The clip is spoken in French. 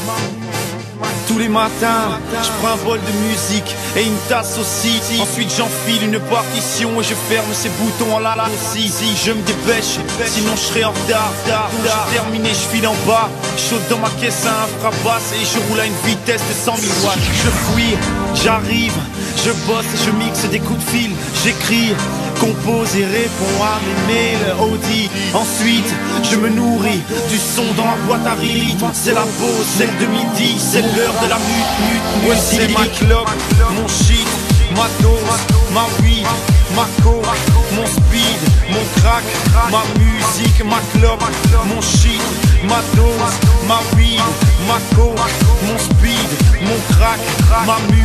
Tous les matins, je prends un bol de musique et une tasse aussi. Ensuite j'enfile une partition et je ferme ces boutons en la aussi. Si je me dépêche, sinon je serai en retard. J'ai terminé, je file en bas, chaud dans ma caisse à un fracasse et je roule à une vitesse de 100 000 watts. Je fuis, j'arrive, je bosse et je mixe des coups de fil. J'écris, compose et réponds à mes mails Audi. Ensuite, je me nourris du son dans ma boîte à rythme. C'est la pause, celle de midi, c'est l'heure de la mute. Ouais, c'est ma clope, mon shit, ma dose, ma weed, ma coke, mon speed, mon crack, ma musique, ma clope, mon shit, ma dose, ma weed, ma coke, mon speed, mon crack, ma musique.